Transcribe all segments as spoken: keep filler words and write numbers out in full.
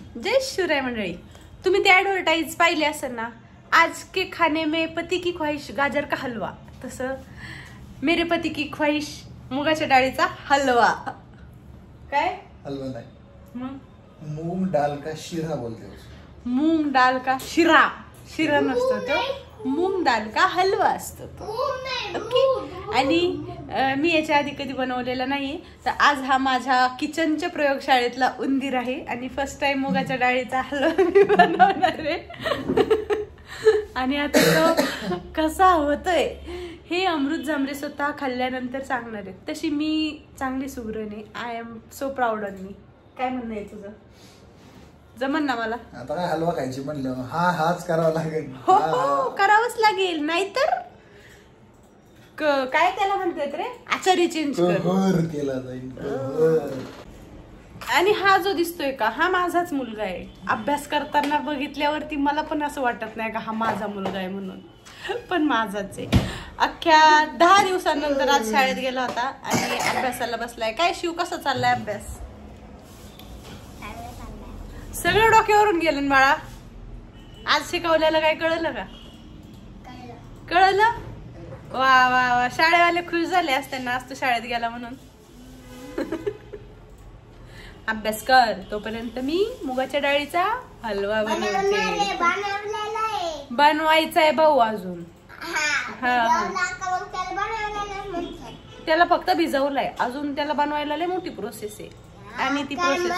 जय शिवराय मंडळी, तुम्ही ती ऍडव्हर्टाइज पाहिली असेल ना, आज के खाने में पति की ख्वाहिश गाजर का हलवा, तसं मेरे पति की ख्वाहिश मुगाच्या डाळीचा हलवा. काय हलवा नाही, मग मूंग डाल का शिरा बोलते. मूंग डाल का शिरा, शिरा नसतो तो, मूंग डाल का हलवा असतो तो. ओके. आणि मी याच्या आधी कधी बनवलेला नाही, तर आज हा माझ्या किचनच्या प्रयोगशाळेतला उंदीर आहे आणि फर्स्ट टाइम मुगाच्या डाळीचा हलवा मी बनवणार आहे. आणि आता तो कसा होतोय हे अमृत जांभरे स्वतः खाल्ल्यानंतर सांगणार आहे. तशी मी चांगली सुगरण आहे. I am so proud on me. काय म्हणणं आहे तुझं? जमन ना मला? आता काय हलवा खायची म्हणलं हा हाच करावा लागेल. हो हो करावंच लागेल, नाहीतर काय त्याला म्हणतात रे, आचार्य चेंज कर केला जाईल. आणि हा जो दिसतोय का, हा माझाच मुलगा आहे. अभ्यास करताना बघितल्यावरती मला पण असं वाटत नाही का हा माझा मुलगा आहे म्हणून, पण माझाच आहे. अख्ख्या दहा दिवसांनंतर आज शाळेत गेला होता आणि अभ्यासाला बसलाय. काय शिव, कसा चाललाय अभ्यास? सगळं डोक्यावरून गेलं बाळा. आज शिकवल्याला काय कळलं का? कळलं? वा वा वा, शाळेवाले खुश झाले असते ना आज तू शाळेत गेला म्हणून. अभ्यास कर, तोपर्यंत मी मुगाच्या डाळीचा हलवा बनवते. बनवायचा आहे भाऊ अजून. हा, त्याला फक्त भिजवलंय, अजून त्याला बनवायला लय मोठी प्रोसेस आहे. आणि ती प्रोसेस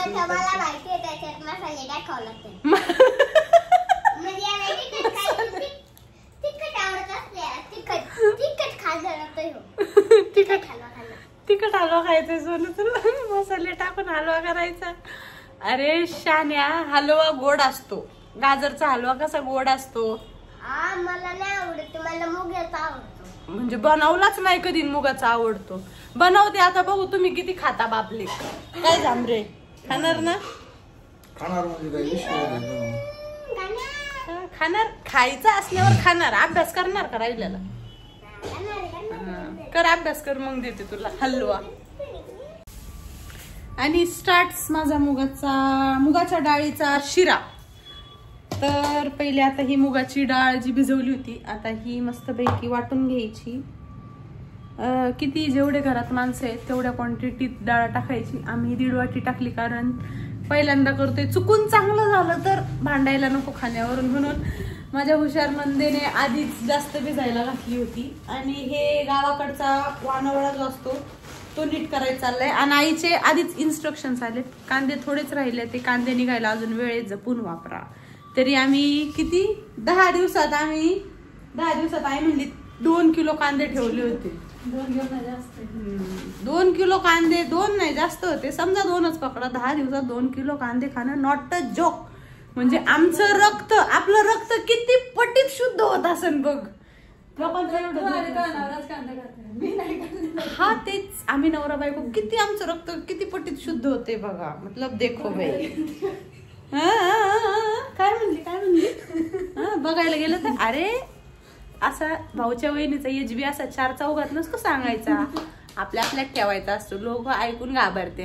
तिखट हलवा खायचा सोनं तुला, मसाले टाकून हलवा करायचा. अरे शान्या, हलवा गोड असतो. गाजरचा हलवा कसा गोड असतो? मला नाही आवडत, मला मुगाचा आवडतो. म्हणजे बनवलाच नाही कधी मुगाचा आवडतो. बनवते आता, बघू तुम्ही किती खाता बापले. काय जांभरे खाणार ना? खाणार म्हणजे काय विषय? खाणार, खायचं असल्यावर खाणार. अभ्यास करणार का राहिलेला? कर अभ्यास कर, मग देते तुला हलवा. आणि स्टार्ट्स माझा मुगाचा मुगाच्या डाळीचा शिरा. तर पहिले आता ही मुगाची डाळ जी भिजवली होती, आता ही मस्तपैकी वाटून घ्यायची. किती जेवढे घरात माणसं आहेत तेवढ्या क्वांटिटीत डाळ टाकायची. आम्ही दीड वाटी टाकली, कारण पहिल्यांदा करतोय. चुकून चांगलं झालं तर भांडायला नको खाण्यावरून, म्हणून माझ्या हुशार नंदेने आधीच जास्त भिजायला घातली होती. आणि हे गावाकडचा वानवळा जो असतो तो नीट करायचा चाललाय. आणि आईचे आधीच इन्स्ट्रक्शन्स आले, कांदे थोडेच राहिले, ते कांदे निघायला अजून वेळेत जपून वापरा. तरी आम्ही किती दहा दिवसात आम्ही दहा दिवसात आई म्हणली दोन किलो कांदे ठेवले होते. दोन किलो जास्त, दोन किलो कांदे, दोन नाही जास्त होते, समजा दोनच पकडा. दहा दिवसात दोन किलो कांदे खाणं नॉट अ जोक. म्हणजे आमचं रक्त, आपलं रक्त किती पटीत शुद्ध होत असेल बघ. हा तेच, आम्ही नवरा बायको किती आमचं रक्त किती पटीत शुद्ध होते बघा. मतलब देखो बाई. काय म्हणली काय म्हणली हा बघायला गेलं तर अरे असा भाऊच्या वहिनीचा एजबी असा चार चौघात नसतो सांगायचा, आपल्या आपल्यात ठेवायचा असतो. लोक ऐकून घाबरते.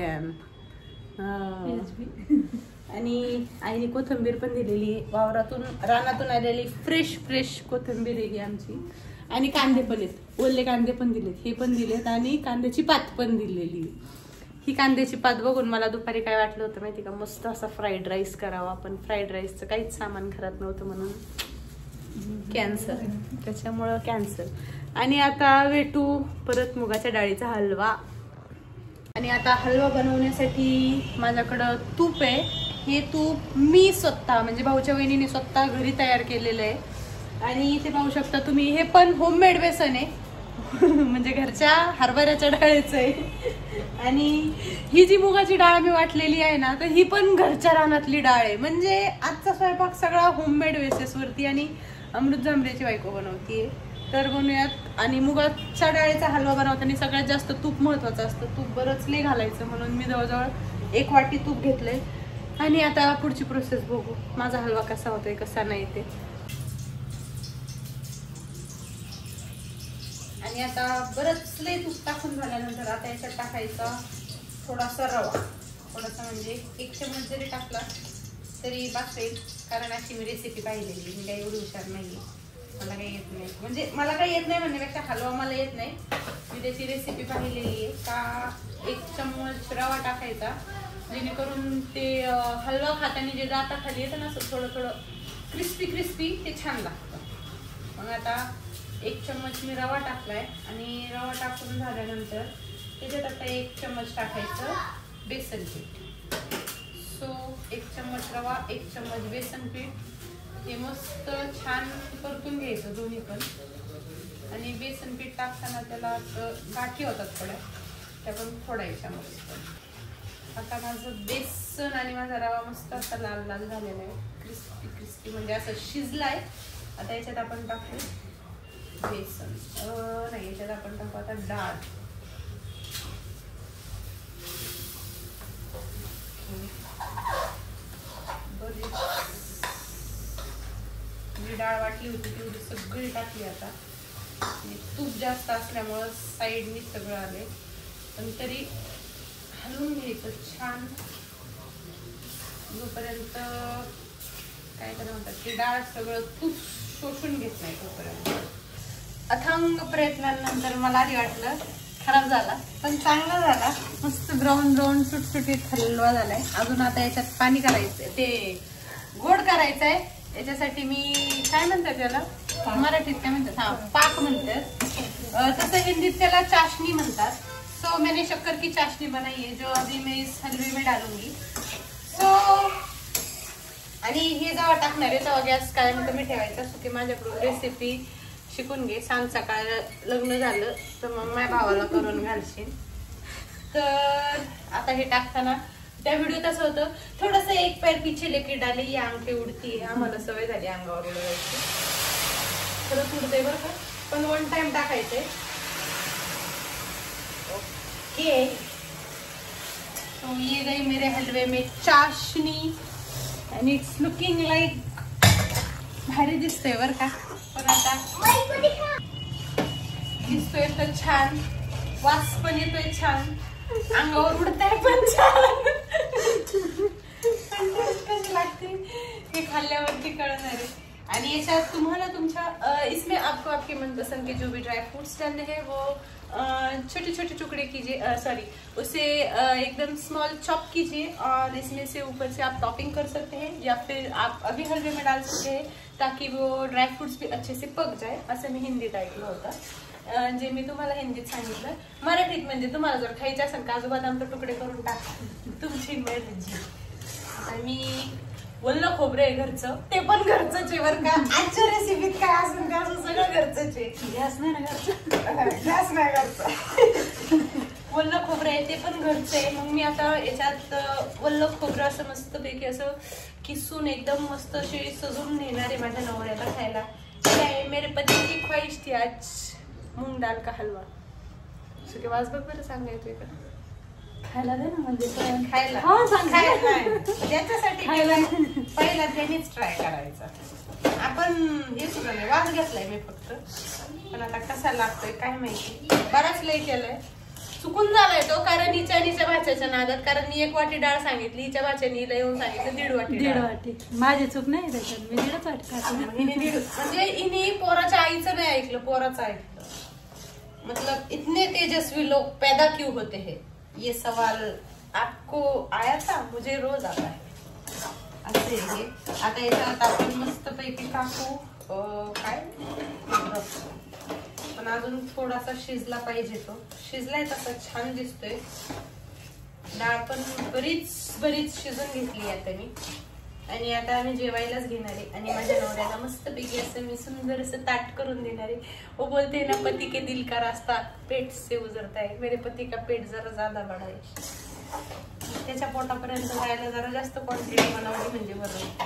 आणि आईने कोथिंबीर पण दिलेली, वावरातून रानातून आलेली फ्रेश फ्रेश कोथिंबीर आहे आमची. आणि कांदे पण आहेत, ओले कांदे पण दिलेत, हे पण दिलेत. आणि कांद्याची पात पण दिलेली. ही कांद्याची पात बघून मला दुपारी काय वाटलं होतं माहिती का, मस्त असा फ्राईड राईस करावा. पण फ्राईड राईसचं काहीच सामान घरात नव्हतं, म्हणून कॅन्सल. त्याच्यामुळं कॅन्सल. आणि आता वेटू परत मुगाच्या डाळीचा हलवा. आणि आता हलवा बनवण्यासाठी माझ्याकडं तूप आहे. हे तूप मी स्वतः म्हणजे भाऊच्या वहिनीने स्वतः घरी तयार केलेलं आहे. आणि इथे पाहू शकता तुम्ही, हे पण होममेड बेसन आहे. म्हणजे घरच्या हरभऱ्याच्या डाळीचं आहे. आणि ही जी मुगाची डाळ मी वाटलेली आहे ना, तर ही पण घरच्या रानातली डाळ आहे. म्हणजे आजचा स्वयंपाक सगळा होममेड बेसिसवरती आणि अमृत जांभरेची बायको बनवतीये. तर बनवूयात. आणि मुगाच्या डाळीचा हलवा बनवताना सगळ्यात जास्त तूप महत्वाचं असतं. तूप बरंच लय घालायचं, म्हणून मी जवळजवळ एक वाटी तूप घेतलंय. आणि आता पुढची प्रोसेस बघू, माझा हलवा कसा होतोय कसा नाही ते. आणि आता बरंच लय तूप टाकून झाल्यानंतर आता याच्यात टाकायचा थोडासा रवा. थोडासा म्हणजे एक चमच जरी टाकला तरी बसेल, कारण अशी मी रेसिपी पाहिलेली. मी काही एवढी हुशार नाही, मला काही येत नाही. म्हणजे मला काही येत नाही म्हणण्यापेक्षा हलवा मला येत नाही. मी त्याची रेसिपी पाहिलेली आहे का एक चम्मच रवा टाकायचा, जेणेकरून ते हलवा खाताना जे दाताखाली येतं ना असं थोडं थोडं क्रिस्पी क्रिस्पी ते छान लागतं. मग आता एक चम्मच मी रवा टाकलाय आणि रवा टाकून झाल्यानंतर त्याच्यात आता एक चम्मच टाकायचं बेसन पीठ. सो एक चम्मच रवा, एक चम्मच बेसन पीठ हे मस्त छान परतून घ्यायचं दोन्ही पण. आणि बेसन पीठ टाकताना त्याला गाठी होतात थोड्या, त्या पण फोडायच्या मस्त. आता माझं बेसन आणि माझा रवा मस्त असा लाल लाल झालेला आहे, क्रिस्पी क्रिस्पी म्हणजे असं शिजलाय. आता याच्यात आपण टाकू बेसन, नाही याच्यात आपण टाकू आता डाळ. जी डाळ वाटली होती तेवढी सगळी टाकली आता. तूप जास्त असल्यामुळं साईडनी सगळं आले, पण तरी हलवून घ्यायचं छान जोपर्यंत काय तर म्हणतात की डाळ सगळं तूप शोषून घेत नाही तोपर्यंत. अथांग प्रयत्नानंतर मला आधी वाटलं खराब झाला, पण चांगला झाला. मस्त ब्राऊन ब्राऊन सुटसुटीत हलवा झालाय. अजून आता याच्यात पाणी करायचंय, ते गोड करायचंय. याच्यासाठी मी काय म्हणतात त्याला मराठीत काय म्हणतात, हा पाक म्हणतात, तसं हिंदीत त्याला चाशनी म्हणतात. सो मैंने शक्कर की चाशनी बनाई है जो अभी मैं इस हलवे में डालूंगी. सो आणि हे जेव्हा टाकणार आहे तेव्हा गॅस कायम कमी ठेवायचा. सो की माझ्याकडून रेसिपी शिकून घे, सांग सकाळ लग्न झालं तर मग माझ्या भावाला करून घालशील. तर आता हे टाकताना त्या व्हिडिओत असं होतं थोडस एक पैर पिछे लेके डाले ये अंगठी उडती. आम्हाला सवय झाली अंगावर उडवायची, खरंच उडते बरं का, पण वन टाइम टाकायचंय. ओके, तो ये गई मेरे हलवे में चाशनी and it's looking like भारी दिसतोय बरं का. पण आता दिसतोय तर छान, वास पण येतोय छान, अंगावर उडताय पण छान. कशी लागते हे खाल्ल्यावरती कळणार आहे. आणि याच्यात तुम्हाला तुमच्या इसमें आपको आपके मनपसंद के जो भी ड्राई फ्रूट्स डालने हैं वो छोटे छोटे टुकड़े कीजिए, सॉरी उसे एकदम स्मॉल चॉप कीजिए और इसमें से ऊपर से आप टॉपिंग कर सकते हैं या फिर आप अभी हलवे में डाल सकते हैं ताकि वो ड्राई फ्रूट्स भी अच्छे से पक जाए. असं मी हिंदीत ऐकलं होतं, जे मी तुम्हाला हिंदीत सांगितलं. मराठीत म्हणजे तुम्हाला जर खायचे असेल काजू बदामचे तुकडे करून टाका, तुमची मर्जी. आणि वल्ल खोबरं आहे घरचं, ते पण घरचंच आहे बरं का. आजच्या रेसिपीत काय असेल ते असं सगळं घरचंच आहे. गॅस नाही ना घरचं, गॅस नाही घरचं. वल्ल खोबरं आहे ते पण घरचं आहे. मग मी आता याच्यात वल्ल खोबरं असं मस्तपैकी असं किसून एकदम मस्त असे सजून नेणार आहे माझ्या नवऱ्याला खायला. काय मेरे पती की ख्वाहिश थी आज मूंग डाल का हलवा. सगळे वाज बघ बरं सांगा येतोय का खायला दे ना, म्हणजे खायला ज्याच्यासाठी पहिला त्यानेच ट्राय करायचा. आपण हे सुद्धा नाही वास घेतलाय मी फक्त, पण आता कसा लागतोय काय माहिती. बराच लय केलाय, चुकून झालाय तो, कारण हिच्या हिच्या भाच्याच्या नादात. कारण मी एक वाटी डाळ सांगितली, हिच्या भाच्याने हिला येऊन सांगितलं दीड वाटी. दीड वाटी माझी चूक नाही त्याच्यात, मी दीडच वाटी टाकली. म्हणजे हिने पोराच्या आईचं नाही ऐकलं, पोराचं ऐकलं. मतलब इतने तेजस्वी लोग पैदा क्यों होते हैं, ये सवाल आपको आया था, मुझे रोज आता है. असे हे आता याच्यात आपण मस्त पैकी टाकू काय, पण अजून थोडासा शिजला पाहिजे. तो शिजलाय तसा छान दिसतोय. डाळ पण बरीच बरीच शिजून घेतली आता मी. आणि आता आम्ही जेवायलाच घेणार आहे. आणि माझ्या नवऱ्याला मस्त पैकी असं मी सुंदर असं ताट करून देणार आहे. वो बोलते ना पति के दिल का रास्ता पेट से गुजरता है, मेरे पति का पेट जरा ज्यादा बड़ा है. त्याच्या पोटापर्यंत जायला जरा जास्त क्वांटिटी बनवली म्हणजे बरं.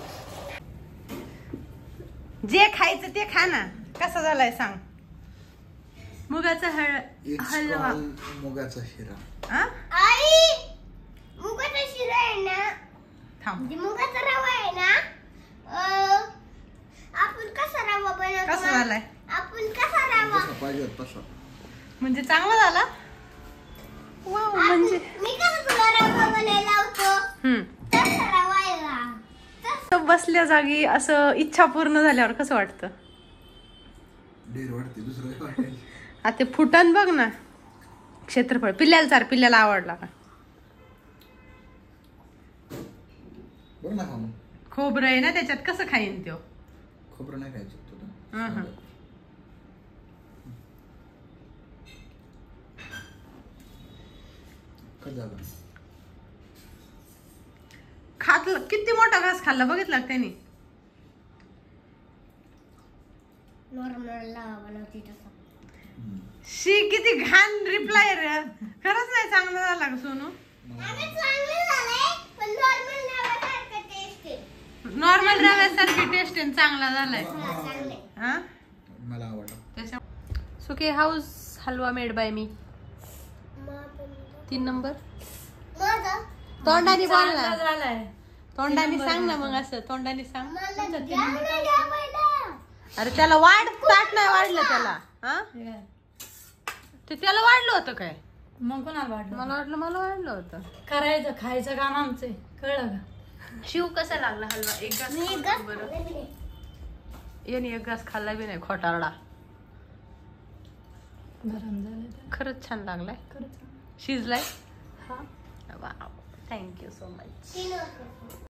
जे खायचं ते खा ना. कसा झालाय सांग. मुगाचा हळ हलवा, मुगाचा शिरा. आई मुगाचा शिरा आहे ना, थांब मुगाचा रवा आहे ना, आपण कसा रवा बनवतो, कसा झालाय आपण कसा रवा पाहिजे तसा म्हणजे चांगला झाला. वाव, म्हणजे मी कसं तुला रवा बनायला लावतो हम्म तसा रवा आहे. बसल्या जागी असं इच्छा पूर्ण झाल्यावर कसं वाटतं? ढेर वाटते दुसरं वाटेल. आता ते फुटन बघ ना क्षेत्रफळ. पिल्ल्याला चार, पिल्ल्याला आवडला का? बरं ना खाऊन. खोबरं आहे ना त्याच्यात, कसं खाईन त्यो? खोबरं नाही खायचं तुला. हं, हं. कधी झालं? खात किती मोठा घास खाल्ला बघितला का त्यांनी? नॉर्मल बनवते तसं. शी किती घाण रिप्लाय रे. खरंच नाही चांगला झाला का सोनू? आम्ही चांगलं झालंय पण नॉर्मल नावासारखं टेस्ट आहे. नॉर्मल रव्यासारखी टेस्ट आहे, चांगला झालाय. हा, चांगलं आहे. हा मला आवडलं. त्याच्या सुके हाऊस हलवा मेड बाय मी. मग तीन नंबर. माझं तोंडाने बोल चांगला ना. झालाय. तोंडाने सांग ना मग, असं तोंडाने सांग. मला द्या ना द्या पहिलं. अरे त्याला वाढ ताट नाही वाढलं त्याला. हा हे काय? ते त्याला वाढलं होतं काय? मग कोणाला वाटलं? मला वाटलं मला वाढलं होतं. करायचं खायचं काम आमचं आहे. कळलं का? शिव कसा लागला हलवा? एक घास मी खाऊन गप्प बघ बरं. खाल्लं बी नाही. याने एक घास खाल्ला बी नाही, खोटारडा. गरम झालं तर खरंच छान लागलाय. खरंच. शिजलाय. हा वाव, थँक्यू सो मच. तीन वाजता.